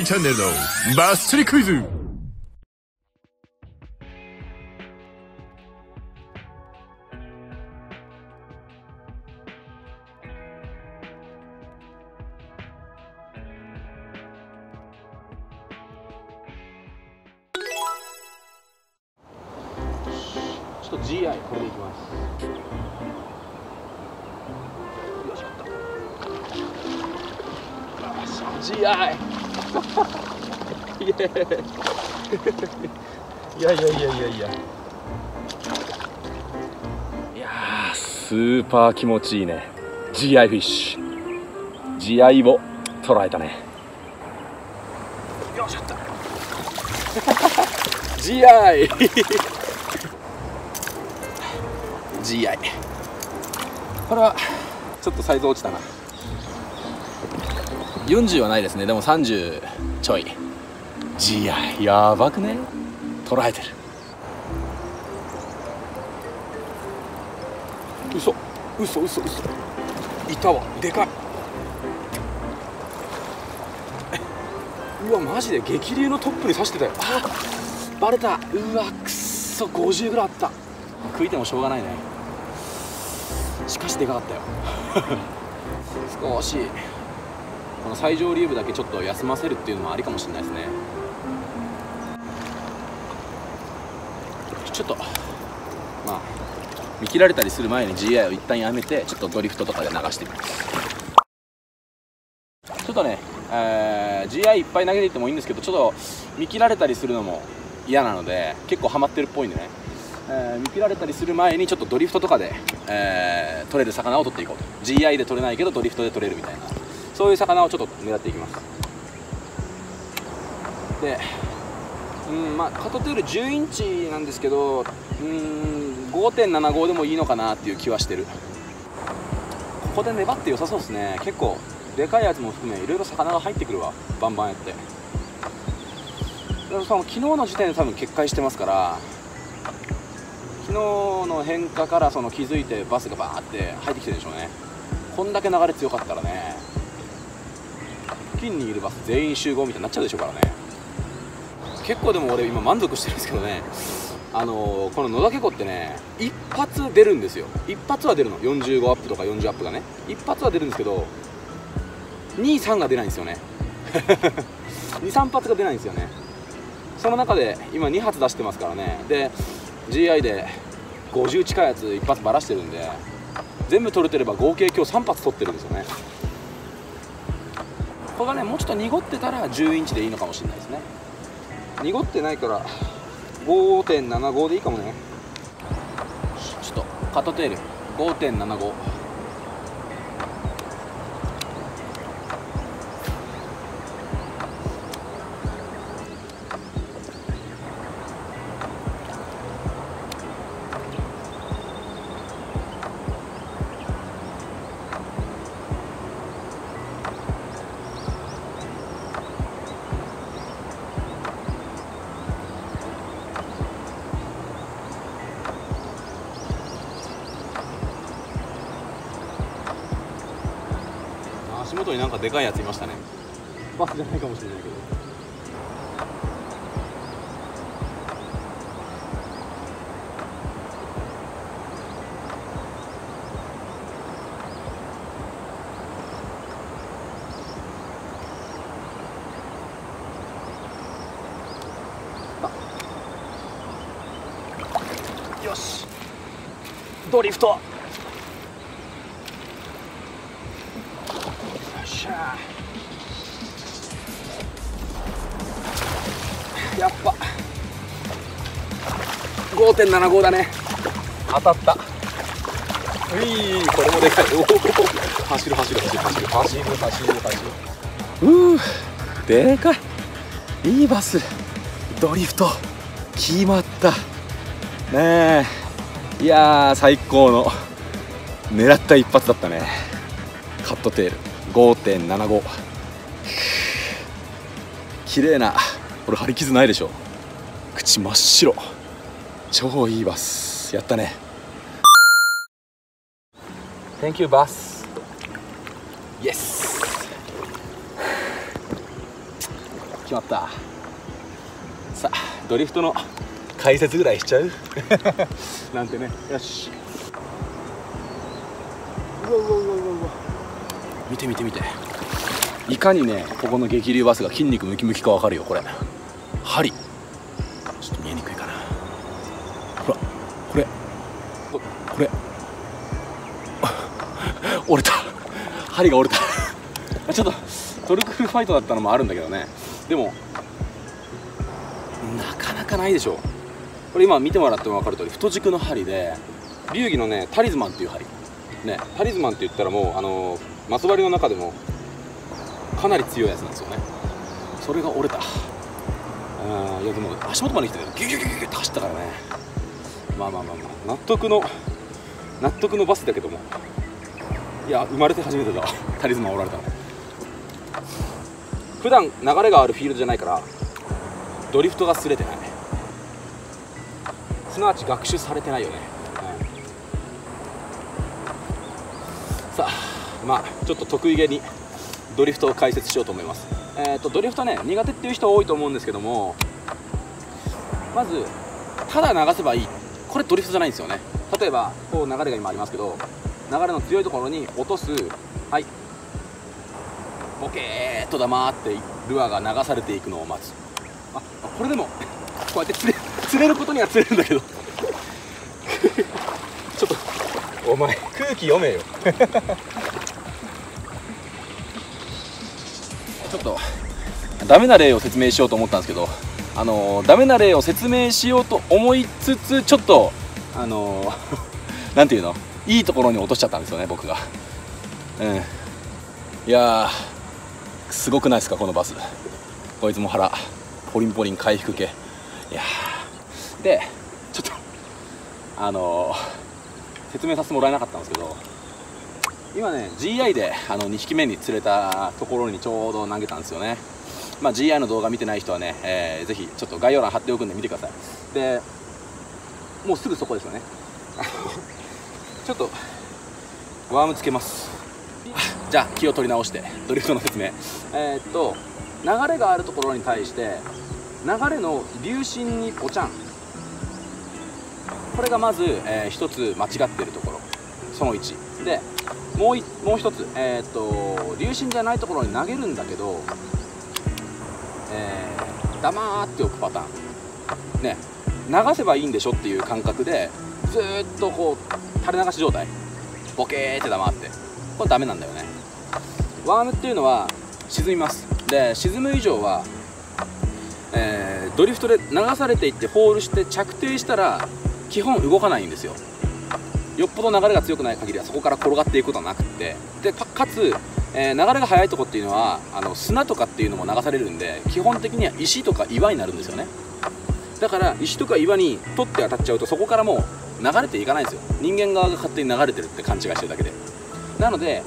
チャンネルのバス釣りクイズ。 ちょっと GI これでいきます。よいしょっと。よし GI イエーイいやー、スーパー気持ちいいね。 GI フィッシュ GI を捉えたね。よいしょっとGI GI これはちょっとサイズ落ちたな。40はないですね。でも30ちょい。 GI やばくね。捉えてる。嘘いたわ。でかい。うわマジで激流のトップに刺してたよ。あバレた。うわくっそ50ぐらいあった。食いてもしょうがないね。しかしでかかったよ少しこの最上流部だけちょっと休ませるっていうのもありかもしれないですね。ちょっとまあ見切られたりする前に GI を一旦やめて、ちょっとドリフトとかで流してみます。ちょっとね、GI いっぱい投げていってもいいんですけど、ちょっと見切られたりするのも嫌なので、結構ハマってるっぽいんでね、見切られたりする前にちょっとドリフトとかで、取れる魚を取っていこうと。 GI で取れないけどドリフトで取れるみたいな、そういう魚をちょっと狙っていきます。でまあカトテール10インチなんですけど、5.75 でもいいのかなっていう気はしてる。ここで粘って良さそうですね。結構でかいやつも含めいろいろ魚が入ってくるわ、バンバンやって。でもその昨日の時点で多分決壊してますから、昨日の変化からその気づいてバスがバーって入ってきてるでしょうね。こんだけ流れ強かったらね、付近にいるバス全員集合みたいになっちゃうでしょうからね。結構でも俺今満足してるんですけどね、この野岳湖ってね、一発出るんですよ。一発は出るの。45アップとか40アップがね、一発は出るんですけど、2、3が出ないんですよね2、3発が出ないんですよね。その中で今2発出してますからね。で GI で50近いやつ一発ばらしてるんで、全部取れてれば合計今日3発取ってるんですよね。これがねもうちょっと濁ってたら10インチでいいのかもしれないですね。濁ってないから 5.75 でいいかもね。ちょっとカットテール 5.75。足元になんかでかいやついましたね。バスじゃないかもしれないけど。よしドリフト。よっしゃー、やっぱ 5.75 だね。当たった。これもでかい。おお走る。でかい。いいバス。ドリフト決まったねえ。いやー最高の狙った一発だったね。カットテール 5.75。 綺麗な。これ張り傷ないでしょ。口真っ白。超いいバスやったね。 Thank you バス。 Yes。 決まった。さあドリフトの解説ぐらいしちゃうなんてね。よし。うわうわうわうわうわ、見て見て見て、いかにねここの激流バスが筋肉ムキムキか分かるよ。これ針ちょっと見えにくいかな。ほらこれ折れた、針が折れたちょっとトルクフルファイトだったのもあるんだけどね。でもなかなかないでしょ。これ今見てもらっても分かる通り太軸の針で、流儀のねタリズマンっていう針ね、タリズマンって言ったらもうマス針の中でもかなり強いやつなんですよね。それが折れた。いやでも足元まで来てギュギュギュギュって走ったからね。まあ納得のバスだけども、いや生まれて初めてだわタリズマン折られたの。普段流れがあるフィールドじゃないからドリフトが擦れてない、すなわち学習されてないよね。さあまあちょっと得意げにドリフトを解説しようと思います。ドリフトね苦手っていう人多いと思うんですけども、まずただ流せばいい、これドリフトじゃないんですよね。例えばこう流れが今ありますけど、流れの強いところに落とす、はい、ボケーっと黙ってルアーが流されていくのを待つ。これでもこうやって釣れることには釣れるんだけどちょっとお前空気読めよちょっとダメな例を説明しようと思ったんですけど、ダメな例を説明しようと思いつつちょっとなんていうの、いいところに落としちゃったんですよね僕が。いやーすごくないですかこのバス。こいつも腹ポリンポリン回復系。いやーでちょっと説明させてもらえなかったんですけど、今ね GI で2匹目に釣れたところにちょうど投げたんですよね。まあ GI の動画見てない人はね、ぜひちょっと概要欄貼っておくんで見てください。でもうすぐそこですよねちょっとワームつけます。じゃあ気を取り直してドリフトの説明。流れがあるところに対して流れの流進にポチャン、これがまず、一つ間違っているところ、その1で、もう一つ、流進じゃないところに投げるんだけど、黙っておくパターンね。流せばいいんでしょっていう感覚でずーっとこう垂れ流し状態、ボケーって黙って、これダメなんだよね。ワームっていうのは沈みます。で沈む以上は、ドリフトで流されていってホールして着底したら基本動かないんですよ。よっぽど流れが強くない限りはそこから転がっていくことはなくって、でかつ、流れが速いとこっていうのは砂とかっていうのも流されるんで、基本的には石とか岩になるんですよね。だから石とか岩に取って当たっちゃうとそこからもう流れていかないんですよ。人間側が勝手に流れてるって勘違いしてるだけで。なので、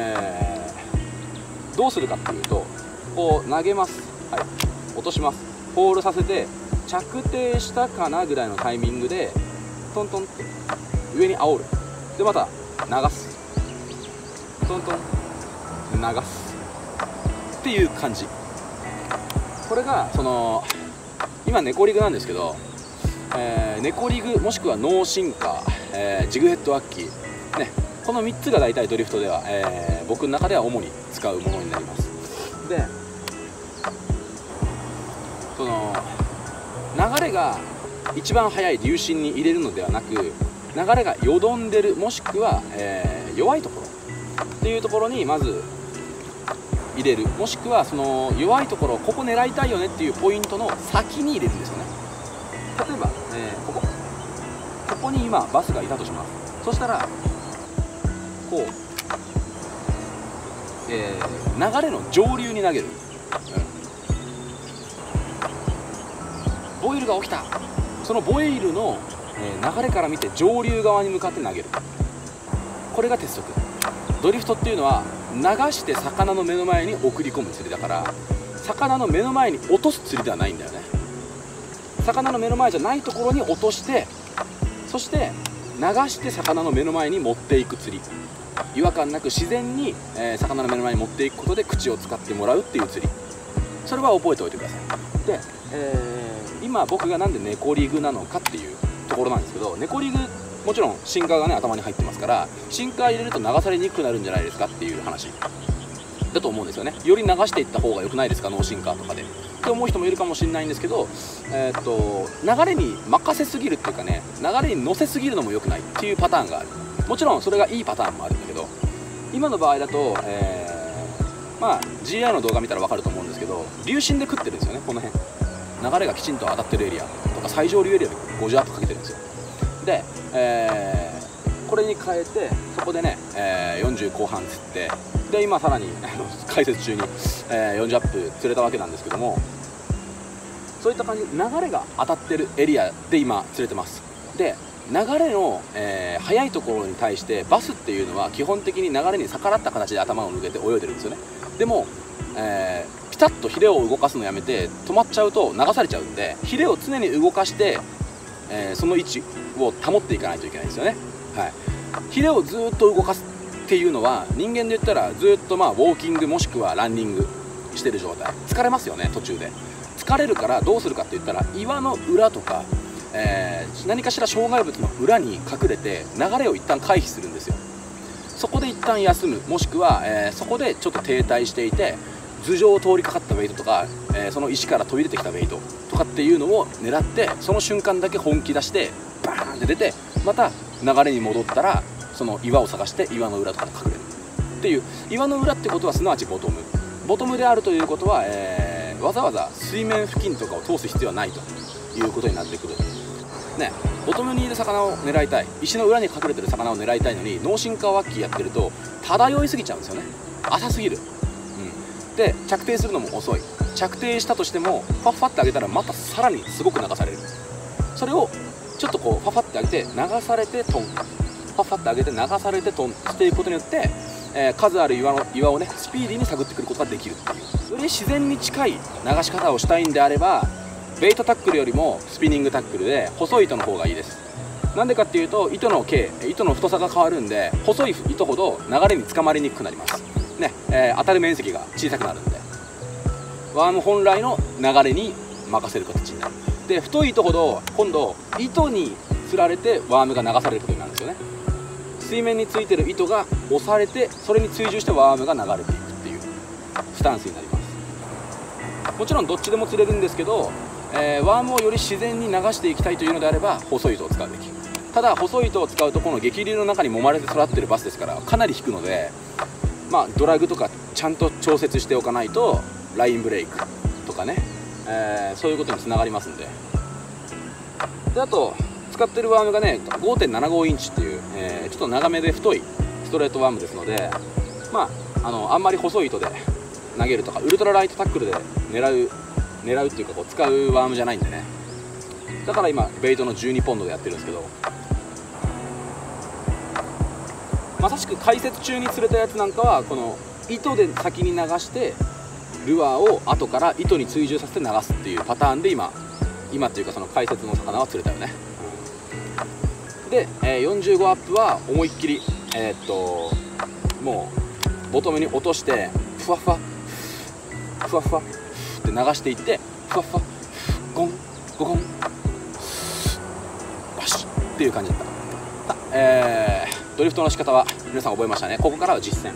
どうするかっていうと、こう投げます、はい、落とします、ホールさせて着底したかなぐらいのタイミングでトントンって上に煽る。でまた流す、トントン流すっていう感じ。これが今ネコリグなんですけど、ネコリグもしくはノーシンカー、ジグヘッドアッキーね、この3つが大体ドリフトでは、僕の中では主に使うものになります。で流れが一番速い流進に入れるのではなく、流れがよどんでるもしくは、弱いところっていうところにまず入れる、もしくはその弱いところ、ここ狙いたいよねっていうポイントの先に入れるんですよね。例えば、ここに今バスがいたとします。そしたらこう、流れの上流に投げる、ボイルが起きた、そのボイルの、流れから見て上流側に向かって投げる。これが鉄則。ドリフトっていうのは流して魚の目の前に送り込む釣りだから、魚の目の前に落とす釣りではないんだよね。魚の目の前じゃないところに落として、そして流して魚の目の前に持っていく釣り、違和感なく自然に、魚の目の前に持っていくことで口を使ってもらうっていう釣り、 それは覚えておいてください。で、今僕がなんで猫リグなのかっていうところなんですけど、猫リグもちろんシンカーがね頭に入ってますから、シンカー入れると流されにくくなるんじゃないですかっていう話だと思うんですよね。より流していった方が良くないですか、ノーシンカーとかでって思う人もいるかもしれないんですけど、流れに任せすぎるっていうかね、流れに乗せすぎるのも良くないっていうパターンがある。もちろんそれがいいパターンもあるんだけど、今の場合だと、まあ GI の動画見たら分かると思うんですけど、流進で食ってるんですよね。この辺流れがきちんと当たってるエリアとか最上流エリアで50アップかけてるんですよ。で、これに変えてそこでね、40後半釣って、で今さらに解説中に、40アップ釣れたわけなんですけども、そういった感じで流れが当たってるエリアで今釣れてます。で流れの、速いところに対してバスっていうのは基本的に流れに逆らった形で頭を向けて泳いでるんですよね。でも、ピタッとヒレを動かすのやめて止まっちゃうと流されちゃうんで、ヒレを常に動かして、その位置を保っていかないといけないんですよね。はい、ヒレをずっと動かすっていうのは人間で言ったらずっとまあウォーキングもしくはランニングしてる状態、疲れますよね。途中で疲れるからどうするかって言ったら、岩の裏とか、何かしら障害物の裏に隠れて流れを一旦回避するんですよ。そこで一旦休む、もしくは、そこでちょっと停滞していて頭上を通りかかったベイトとか、その石から飛び出てきたベイトとかっていうのを狙って、その瞬間だけ本気出してバーンって出て、また流れに戻ったらその岩を探して岩の裏とかに隠れるっていう。岩の裏ってことはすなわちボトムであるということは、わざわざ水面付近とかを通す必要はないということになってくるね。ボトムにいる魚を狙いたい、石の裏に隠れてる魚を狙いたいのに、ノーシンカーワッキーやってると漂いすぎちゃうんですよね。浅すぎる、で着底するのも遅い。着底したとしてもファッファって上げたらまたさらにすごく流される。それをちょっとこうファッファって上げて流されてトン、ファッファって上げて流されてトンしていくことによって、数ある岩をねスピーディーに探ってくることができるっていう。より自然に近い流し方をしたいんであれば、ベイトタックルよりもスピニングタックルで細い糸の方がいいです。なんでかっていうと、糸の太さが変わるんで、細い糸ほど流れにつかまりにくくなりますね。当たる面積が小さくなるんで、ワーム本来の流れに任せる形になる。で太い糸ほど今度糸につられてワームが流されることになるんですよね。水面についてる糸が押されて、それに追従してワームが流れていくっていうスタンスになります。もちろんどっちでも釣れるんですけど、ワームをより自然に流していきたいというのであれば細い糸を使うべき。ただ細い糸を使うとこの激流の中に揉まれて育ってるバスですからかなり引くので、まあドラグとかちゃんと調節しておかないとラインブレイクとかね、そういうことにつながりますんで。であと使ってるワームがね 5.75 インチっていう、ちょっと長めで太いストレートワームですので、まあ、あんまり細い糸で投げるとかウルトラライトタックルで狙うっていうかこう使うワームじゃないんでね。だから今ベイトの12ポンドでやってるんですけど、まさしく解説中に釣れたやつなんかはこの糸で先に流してルアーを後から糸に追従させて流すっていうパターンで今っていうかその解説の魚は釣れたよね。で、45アップは思いっきりもうボトムに落としてふわふわって流していって、ふわふわゴンゴゴンバシッっていう感じだった。ドリフトの仕方は皆さん覚えましたね。ここからは実践。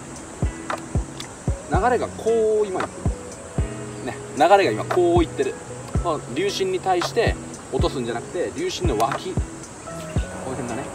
流れがこう今ね、流れが今こういってる。流進に対して落とすんじゃなくて、流進の脇この辺だね。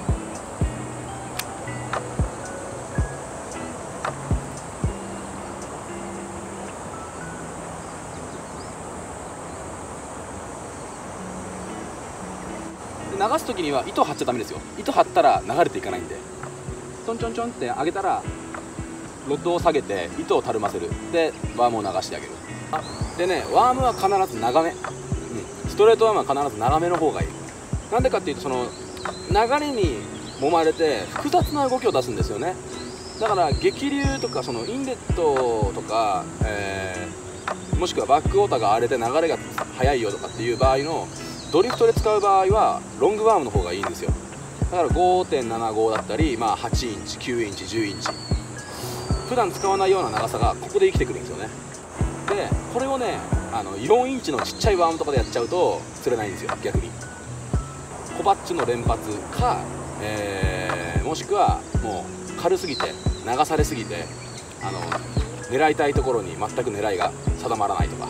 流す時には糸張っちゃダメですよ。糸張ったら流れていかないんで、ちょんちょんちょんって上げたらロッドを下げて糸をたるませる。でワームを流してあげる。でね、ワームは必ず長め、ストレートワームは必ず長めの方がいい。なんでかっていうと、その流れに揉まれて複雑な動きを出すんですよね。だから激流とかそのインレットとか、もしくはバックウォーターが荒れて流れが速いよとかっていう場合のドリフトで使う場合はロングワームの方がいいんですよ。だから 5.75 だったり、まあ、8インチ9インチ10インチ、普段使わないような長さがここで生きてくるんですよね。 でこれをね4インチのちっちゃいワームとかでやっちゃうと釣れないんですよ。逆にコバッチの連発か、もしくはもう軽すぎて流されすぎて狙いたいところに全く狙いが定まらないとか、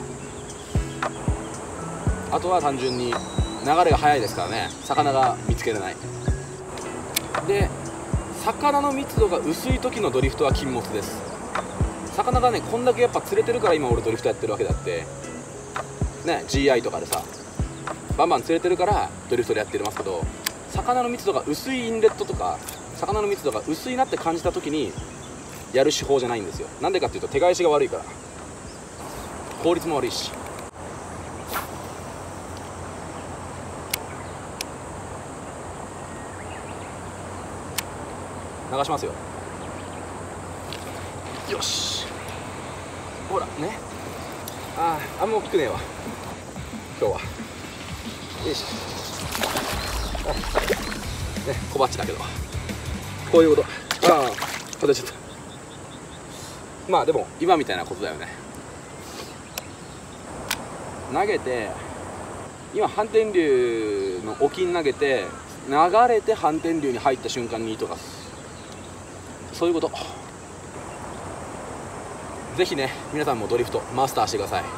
あとは単純に流れが速いですからね、魚が見つけれない。で魚の密度が薄い時のドリフトは禁物です。魚がねこんだけやっぱ釣れてるから今俺ドリフトやってるわけだってね、 GI とかでさバンバン釣れてるからドリフトでやってますけど、魚の密度が薄いインレットとか魚の密度が薄いなって感じた時にやる手法じゃないんですよ。なんでかっていうと手返しが悪いから、効率も悪いし。流しますよ。よし、ほらね、あんま大きくねえわ今日は。よいしょ、ね、小バッチだけどこういうこと。外れちゃった。まあでも今みたいなことだよね。投げて今反転流の沖に投げて流れて反転流に入った瞬間に糸がす、そういうこと。ぜひね皆さんもドリフトマスターしてください。